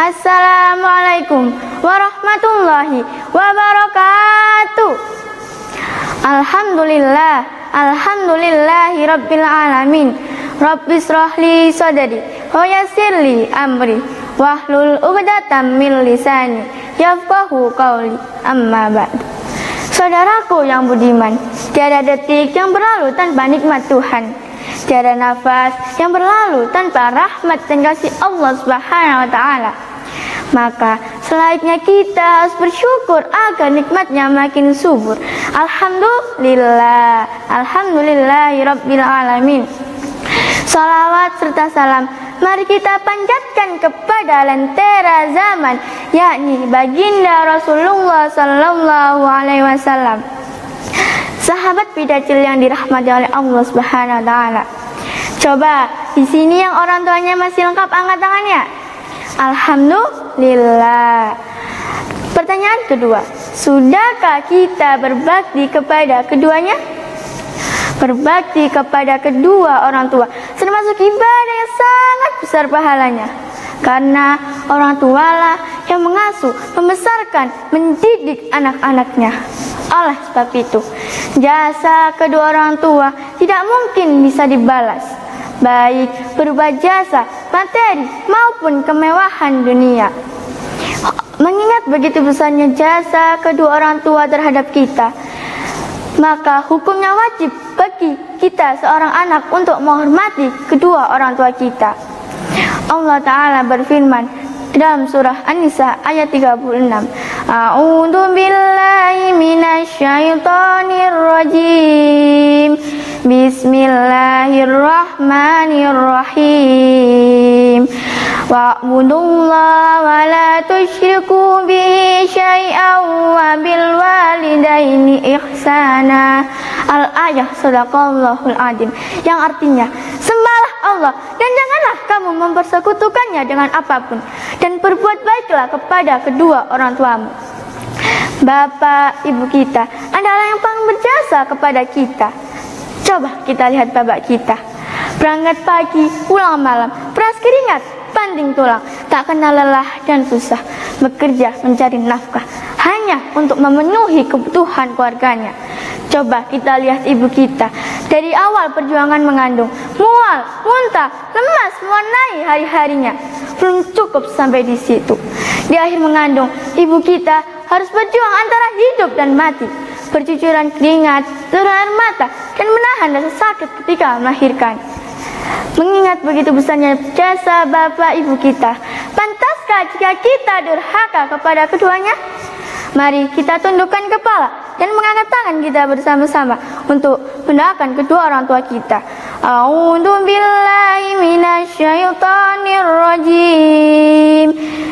Assalamualaikum warahmatullahi wabarakatuh. Alhamdulillahi rabbil alamin. Rabbis shrahli sadri wa yassirli amri wahlul 'uqdatam min lisani yafqahu qawli. Amma ba'd. Saudaraku yang budiman, tiada detik yang berlalu tanpa nikmat Tuhan. Tiada nafas yang berlalu tanpa rahmat dan kasih Allah Subhanahu wa taala. Maka selayaknya kita harus bersyukur agar nikmatnya makin subur. Alhamdulillahi rabbil alamin. Salawat serta salam mari kita panjatkan kepada lentera zaman, yakni baginda Rasulullah sallallahu alaihi wasallam, sahabat bidacil yang dirahmati oleh Allah Subhanahu wa taala. Coba di sini yang orang tuanya masih lengkap angkat tangannya. Alhamdulillah. Pertanyaan kedua, sudahkah kita berbakti kepada keduanya? Berbakti kepada kedua orang tua termasuk ibadah yang sangat besar pahalanya, karena orang tualah yang mengasuh, membesarkan, mendidik anak-anaknya. Oleh sebab itu, jasa kedua orang tua tidak mungkin bisa dibalas, baik berupa jasa materi maupun kemewahan dunia. Mengingat begitu besarnya jasa kedua orang tua terhadap kita, maka hukumnya wajib bagi kita seorang anak untuk menghormati kedua orang tua kita. Allah Ta'ala berfirman dalam surah An-Nisa ayat 36, A'udzu billahi minasyaitonir rajim. Bismillahirrahmanirrahim. Wa'budullaha wa la tusyriku bihi syai'an wa bil walidaini ihsana. Al-ayah sadaqallahul adzim, yang artinya sembahlah Allah dan janganlah kamu mempersekutukannya dengan apapun, dan berbuat baiklah kepada kedua orang tuamu. Bapak ibu kita adalah yang paling berjasa kepada kita. Coba kita lihat bapak kita, berangkat pagi, pulang malam, peras keringat, banting tulang, tak kenal lelah dan susah, bekerja mencari nafkah hanya untuk memenuhi kebutuhan keluarganya. Coba kita lihat ibu kita, dari awal perjuangan mengandung, mual, muntah, lemas, mewarnai hari-harinya. Belum cukup sampai di situ. Di akhir mengandung, ibu kita harus berjuang antara hidup dan mati, bercucuran keringat, turun air mata, dan menahan rasa sakit ketika melahirkan. Mengingat begitu besarnya jasa bapak ibu kita, pantaskah jika kita durhaka kepada keduanya? Mari kita tundukkan kepala dan mengangkat tangan kita bersama-sama untuk mendoakan kedua orang tua kita. A'udzu billahi minasyaitonir rajim.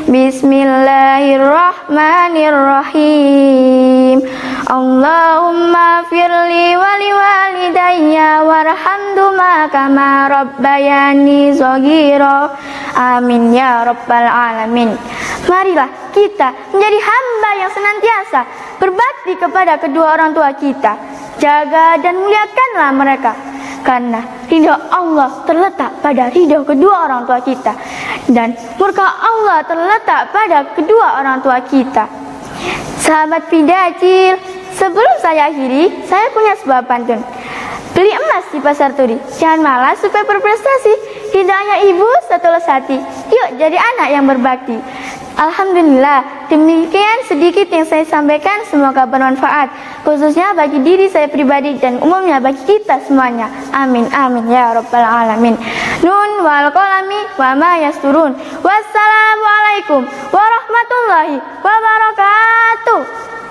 Bismillahirrahmanirrahim. Allahumma firli wa liwalidayya warhamhuma kama rabbayani shaghira. Amin ya rabbal alamin. Marilah kita menjadi hamba yang senantiasa berbakti kepada kedua orang tua kita. Jaga dan muliakanlah mereka, karena ridho Allah terletak pada ridho kedua orang tua kita, dan murka Allah terletak pada kedua orang tua kita. Sahabat bidacil, sebelum saya akhiri, saya punya sebuah pantun. Beli emas di pasar turi, jangan malas supaya berprestasi. Hidayah ibu setulus hati, yuk jadi anak yang berbakti. Alhamdulillah, demikian sedikit yang saya sampaikan, semoga bermanfaat, khususnya bagi diri saya pribadi dan umumnya bagi kita semuanya. Amin amin ya rabbal alamin. Nun wal qalami wa ma yasturun. Wassalamualaikum warahmatullahi wabarakatuh.